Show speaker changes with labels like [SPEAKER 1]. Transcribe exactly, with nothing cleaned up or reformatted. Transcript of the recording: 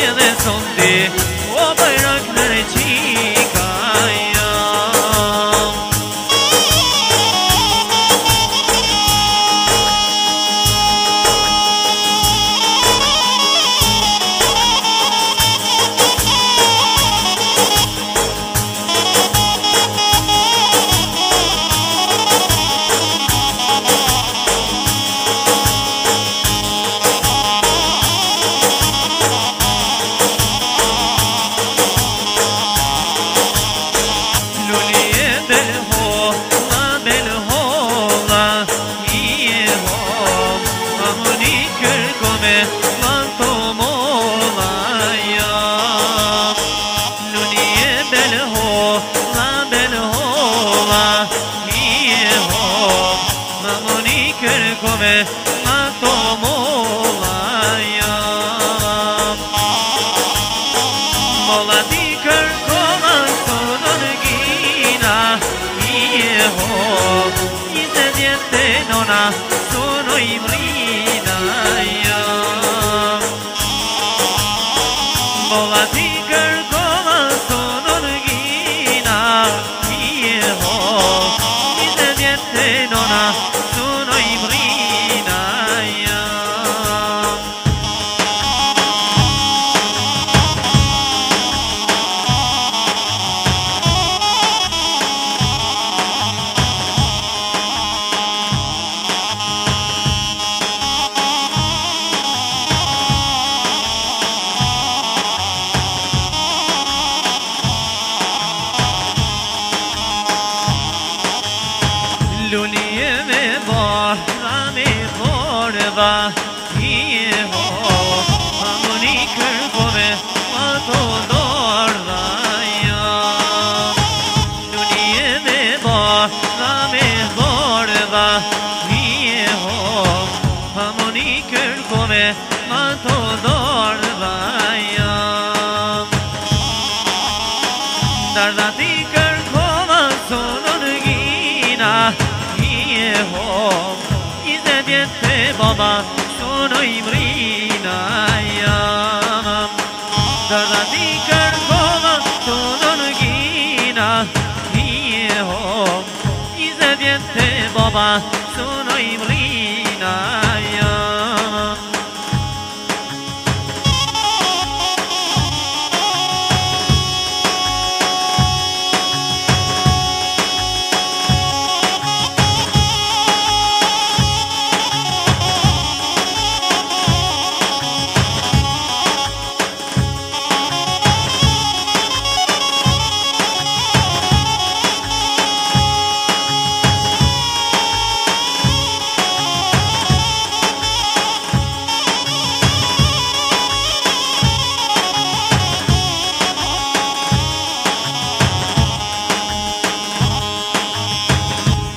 [SPEAKER 1] edhe sondi o bayrak në qikaja. Kërkove ma to mollaja. Molla ti kërkova sonën gina i ho njëzet jetë nona sono i mrinaja. Molla ti kërkova sonën gina i ho njëzet jetë nona sono i mrinaja. Lulje me barra me borba i ho Amoni kërkove ma to dorda ja. Lulje me barra me borba i ho Amoni kërkove ma to dorda ja. Darda ti kërkova sonon gina ho njëzet jetë baba sono i